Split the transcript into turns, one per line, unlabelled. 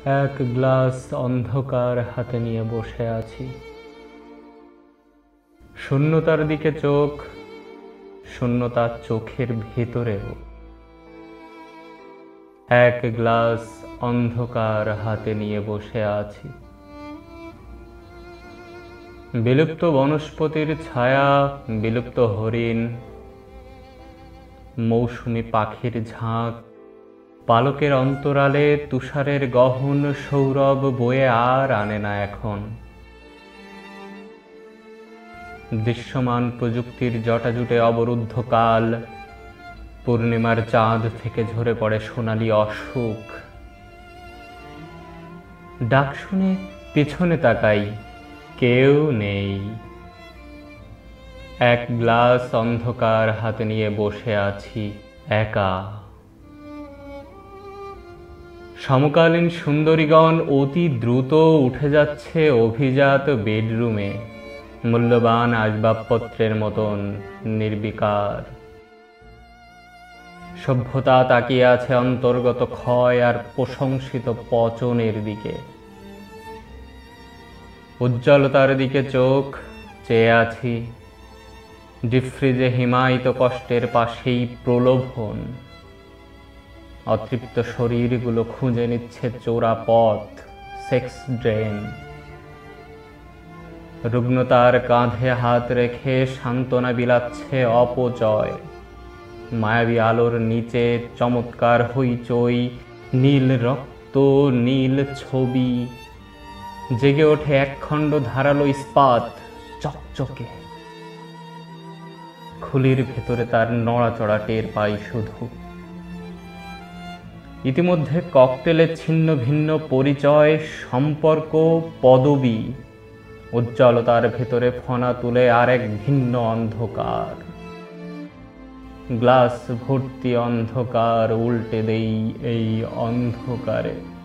এক গ্লাস অন্ধকার হাতে নিয়ে বসে আছি। শূন্যতার দিকে চোখ, শূন্যতা চোখের ভেতরেও। এক গ্লাস অন্ধকার হাতে নিয়ে বসে আছি। বিলুপ্ত বনস্পতির ছায়া, বিলুপ্ত হরিণ, মৌসুমী পাখির ঝাঁক, পালকের অন্তরালে তুষারের গহন সৌরভ বয়ে আর আনে না এখন। দৃশ্যমান প্রযুক্তির জটাজুটে অবরুদ্ধ কাল, পূর্ণিমার চাঁদ থেকে ঝরে পড়ে সোনালি অসুখ। ডাক শুনে পিছনে তাকাই, কেউ নেই। এক গ্লাস অন্ধকার হাতে নিয়ে বসে আছি একা। সমকালীন সুন্দরীগণ অতি দ্রুত উঠে যাচ্ছে অভিজাত বেডরুমে, মূল্যবান আসবাবপত্রের মতন নির্বিকার। সভ্যতা তাকিয়ে আছে অন্তর্গত ক্ষয় আর প্রশংসিত পচনের দিকে। উজ্জ্বলতার দিকে চোখ চেয়ে আছি, ডিপফ্রিজে হিমায়িত কষ্টের পাশেই প্রলোভন। অতৃপ্ত শরীরগুলো খুঁজে নিচ্ছে চোরা পথ, সেক্স ড্রেন। রুগ্নতার কাঁধে হাত রেখে সান্ত্বনা বিলাচ্ছে অপচয়। মায়াবী আলোর নিচে চমৎকার হইচই, নীল রক্ত, নীল ছবি। জেগে ওঠে একখণ্ড ধারালো ইস্পাত, চকচকে। খুলির ভেতরে তার নড়াচড়া টের পাই শুধু। ইতিমধ্যে ককটেলের ছিন্ন ভিন্ন পরিচয়, সম্পর্ক, পদবি। উজ্জ্বলতার ভেতরে ফনা তুলে আরেক ভিন্ন অন্ধকার। গ্লাস ভর্তি অন্ধকার উল্টে দেই এই অন্ধকারে।